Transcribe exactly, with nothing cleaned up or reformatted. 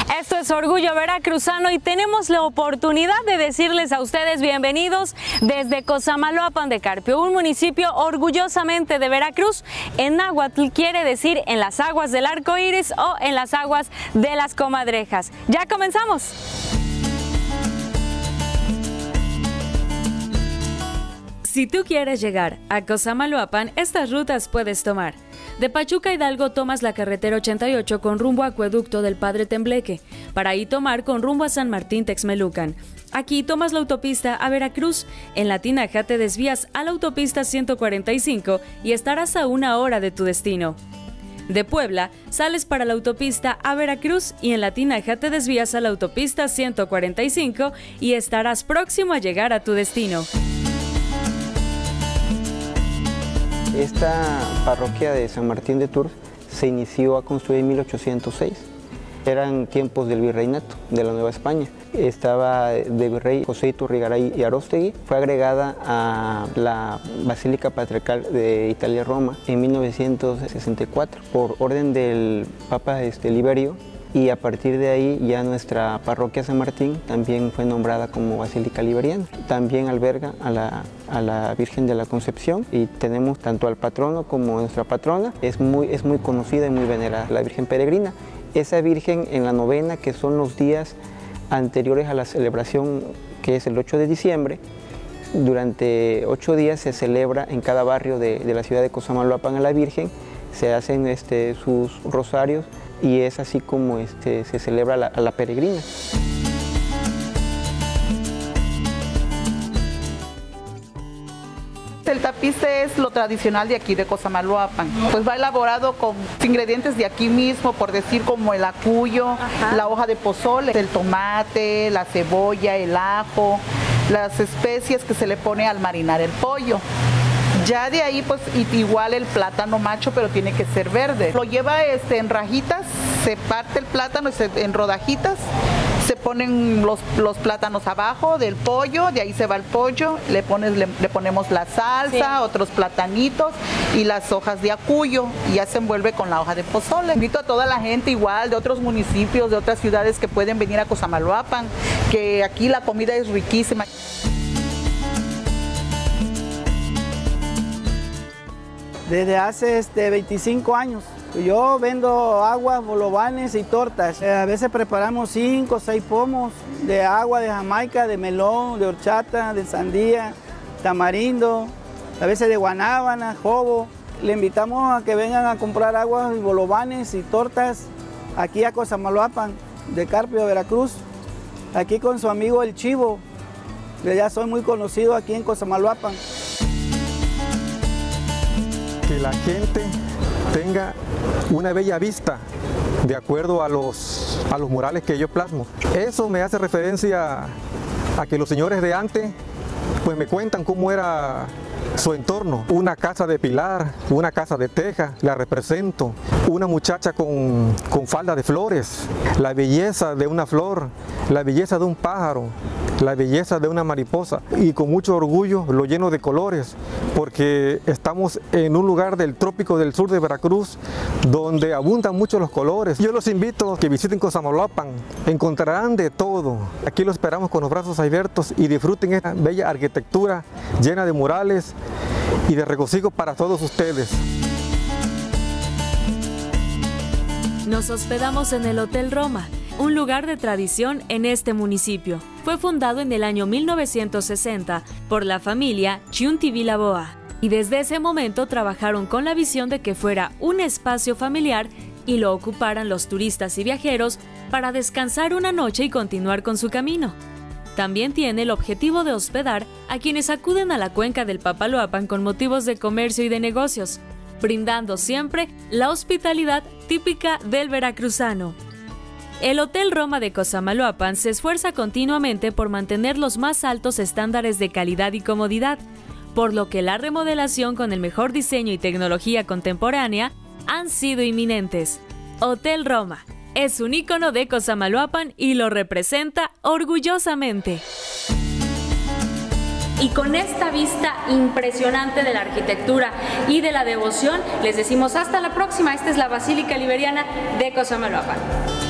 Esto es Orgullo Veracruzano y tenemos la oportunidad de decirles a ustedes bienvenidos desde Cosamaloapan de Carpio, un municipio orgullosamente de Veracruz. En náhuatl quiere decir en las aguas del arco iris o en las aguas de las comadrejas. ¡Ya comenzamos! Si tú quieres llegar a Cosamaloapan, estas rutas puedes tomar. De Pachuca Hidalgo tomas la carretera ochenta y ocho con rumbo a Acueducto del Padre Tembleque, para ahí tomar con rumbo a San Martín Texmelucan. Aquí tomas la autopista a Veracruz, en La Tinaja te desvías a la autopista ciento cuarenta y cinco y estarás a una hora de tu destino. De Puebla sales para la autopista a Veracruz y en La Tinaja te desvías a la autopista ciento cuarenta y cinco y estarás próximo a llegar a tu destino. Esta parroquia de San Martín de Tours se inició a construir en mil ochocientos seis. Eran tiempos del virreinato de la Nueva España. Estaba de virrey José Iturrigaray y Aróstegui. Fue agregada a la Basílica Patriarcal de Italia-Roma en mil novecientos sesenta y cuatro por orden del Papa este, Liberio. Y a partir de ahí ya nuestra parroquia San Martín también fue nombrada como Basílica Liberiana. También alberga a la, a la Virgen de la Concepción y tenemos tanto al patrono como a nuestra patrona. Es muy, es muy conocida y muy venerada, la Virgen Peregrina. Esa Virgen en la novena, que son los días anteriores a la celebración, que es el ocho de diciembre, durante ocho días se celebra en cada barrio de, de la ciudad de Cosamaloapan a la Virgen, se hacen este, sus rosarios, y es así como este, se celebra la, a la peregrina. El tapice es lo tradicional de aquí de Cosamaloapan. Pues va elaborado con ingredientes de aquí mismo, por decir como el acuyo, Ajá. la hoja de pozole, el tomate, la cebolla, el ajo, las especias que se le pone al marinar el pollo. Ya de ahí, pues igual el plátano macho, pero tiene que ser verde. Lo lleva este, en rajitas, se parte el plátano en rodajitas, se ponen los, los plátanos abajo del pollo, de ahí se va el pollo, le, pones, le, le ponemos la salsa, sí. otros platanitos y las hojas de acuyo, y ya se envuelve con la hoja de pozole. Invito a toda la gente igual de otros municipios, de otras ciudades que pueden venir a Cosamaloapan, que aquí la comida es riquísima. Desde hace este, veinticinco años. Yo vendo aguas, bolovanes y tortas. A veces preparamos cinco o seis pomos de agua de Jamaica, de melón, de horchata, de sandía, tamarindo, a veces de guanábana, jobo. Le invitamos a que vengan a comprar aguas y bolovanes y tortas aquí a Cosamaloapan, de Carpio, Veracruz. Aquí con su amigo El Chivo. Yo ya soy muy conocido aquí en Cosamaloapan. Que la gente tenga una bella vista de acuerdo a los, a los murales que yo plasmo. Eso me hace referencia a que los señores de antes pues me cuentan cómo era su entorno. Una casa de pilar, una casa de teja, la represento. Una muchacha con, con falda de flores, la belleza de una flor, la belleza de un pájaro, la belleza de una mariposa, y con mucho orgullo lo lleno de colores, porque estamos en un lugar del trópico del sur de Veracruz donde abundan mucho los colores. Yo los invito a que visiten Cosamaloapan, encontrarán de todo. Aquí los esperamos con los brazos abiertos y disfruten esta bella arquitectura llena de murales y de regocijo para todos ustedes. Nos hospedamos en el Hotel Roma, un lugar de tradición en este municipio. Fue fundado en el año mil novecientos sesenta por la familia Chiuntivilaboa y desde ese momento trabajaron con la visión de que fuera un espacio familiar y lo ocuparan los turistas y viajeros para descansar una noche y continuar con su camino. También tiene el objetivo de hospedar a quienes acuden a la cuenca del Papaloapan con motivos de comercio y de negocios, brindando siempre la hospitalidad típica del veracruzano. El Hotel Roma de Cosamaloapan se esfuerza continuamente por mantener los más altos estándares de calidad y comodidad, por lo que la remodelación con el mejor diseño y tecnología contemporánea han sido inminentes. Hotel Roma es un ícono de Cosamaloapan y lo representa orgullosamente. Y con esta vista impresionante de la arquitectura y de la devoción, les decimos hasta la próxima. Esta es la Basílica Liberiana de Cosamaloapan.